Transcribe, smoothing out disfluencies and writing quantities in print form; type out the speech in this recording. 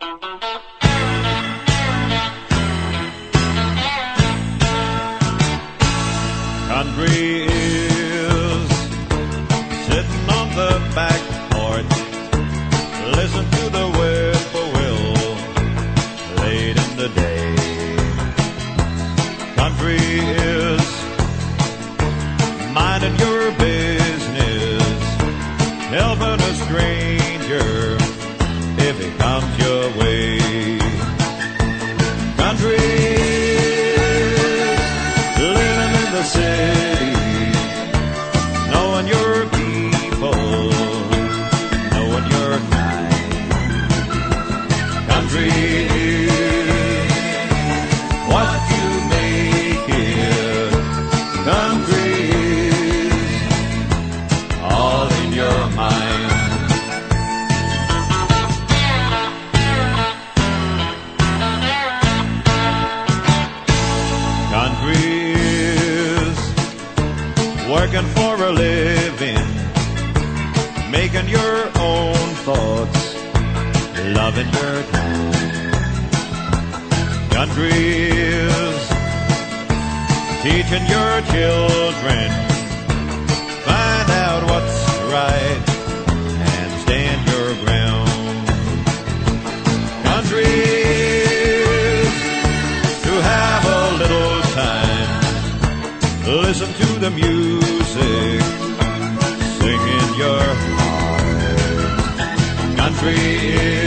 Country is sitting on the back porch, listen to the whippoorwill late in the day. Country is minding your business, helping a stranger if he comes your way. Country the city, knowing your people, knowing your kind. Country is what you make it. Country is all in your mind. Country working for a living, making your own thoughts, loving your town. Country is teaching your children, find out what's right and stand your ground. Country is to have a little time, listen to the music, sing in your heart. Country is